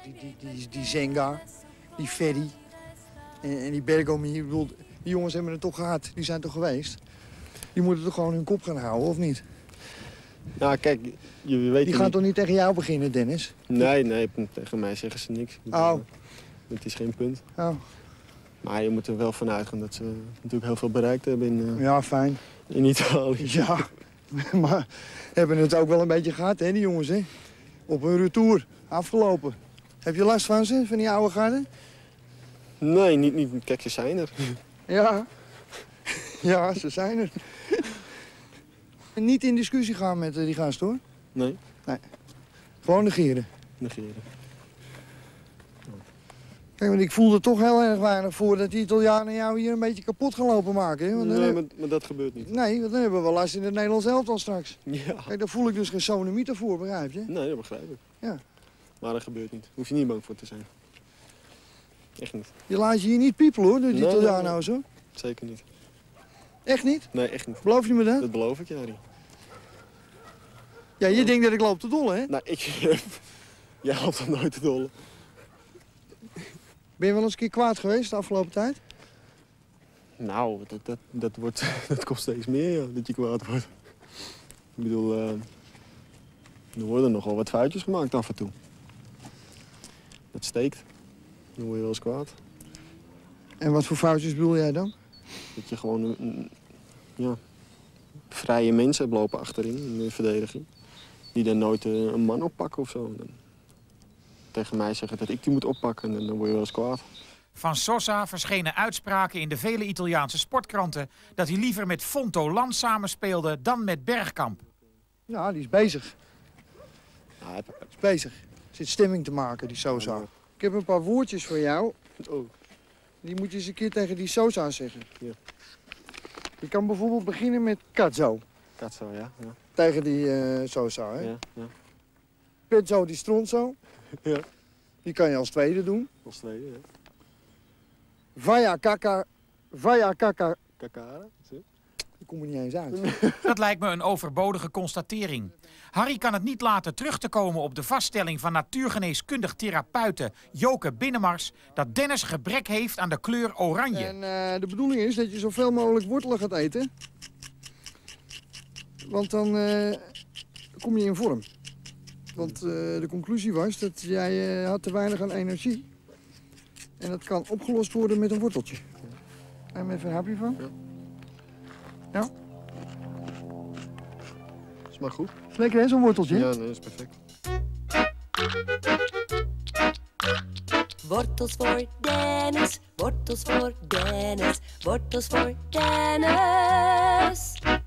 die Zenga, die Ferry en die Bergomi. Ik bedoel, die jongens hebben het toch gehad, die zijn toch geweest? Die moeten toch gewoon hun kop gaan houden, of niet? Nou, kijk, je weet die gaan toch niet tegen jou beginnen, Dennis? Nee, tegen mij zeggen ze niks. Het is geen punt. Oh. Maar je moet er wel van uitgaan dat ze natuurlijk heel veel bereikt hebben in, ja, fijn. In Italië. Ja, maar hebben het ook wel een beetje gehad, hè, die jongens, hè? Op hun retour, afgelopen. Heb je last van ze, van die oude garde? Nee, niet. Kijk, ze zijn er. Ja. Ja, ze zijn er. Niet in discussie gaan met die gast, hoor? Nee. Gewoon negeren. Negeren. Kijk, want ik voelde toch heel erg weinig voor dat die Italianen jou hier een beetje kapot gaan lopen maken. Hè? Want nee, maar dat gebeurt niet. Nee, want dan hebben we wel last in het Nederlands elftal straks. Ja. Kijk, daar voel ik dus geen sonemieter voor, begrijp je? Nee, dat begrijp ik. Ja. Maar dat gebeurt niet. Daar hoef je niet bang voor te zijn. Echt niet. Je laat je hier niet piepelen, hoor, door die Italianen nou zo. Zeker niet. Echt niet? Nee, echt niet. Beloof je me dat? Dat beloof ik, Jari. Ja, je denkt dat ik loop te dolle, hè? Nou, jij loopt dan nooit te dolle. Ben je wel eens een keer kwaad geweest de afgelopen tijd? Nou, dat komt steeds meer, ja, dat je kwaad wordt. Ik bedoel, er worden nogal wat foutjes gemaakt af en toe. Dat steekt. Dan word je wel eens kwaad. En wat voor foutjes bedoel jij dan? Dat je gewoon vrije mensen hebt lopen achterin in de verdediging. Die dan nooit een man oppakken of zo. Dan tegen mij zeggen dat ik die moet oppakken en dan word je wel eens kwaad. Van Sosa verschenen uitspraken in de vele Italiaanse sportkranten dat hij liever met Fontolan samenspeelde dan met Bergkamp. Ja, die is bezig. Ja, hij is bezig. Zit stemming te maken, die Sosa. Ik heb een paar woordjes voor jou. Oh. Die moet je eens een keer tegen die Sosa zeggen. Ja. Je kan bijvoorbeeld beginnen met Cazzo. Cazzo, ja. Tegen die Sosa, hè? Ja. Pezzo di Stronzo. Ja. Die kan je als tweede doen. Als tweede, ja. Vaya Cacara. Cacara, zie. Die komt er niet eens uit. Dat lijkt me een overbodige constatering. Harry kan het niet laten terug te komen op de vaststelling van natuurgeneeskundig therapeute Joke Binnemars dat Dennis gebrek heeft aan de kleur oranje. En de bedoeling is dat je zoveel mogelijk wortelen gaat eten. Want dan kom je in vorm. Want de conclusie was dat jij had te weinig aan energie. En dat kan opgelost worden met een worteltje. En even een hapje van? Ja? Is maar goed. Is lekker, hè, zo'n worteltje? Ja, nee, dat is perfect. Wortels voor Dennis, wortels voor Dennis, wortels voor Dennis.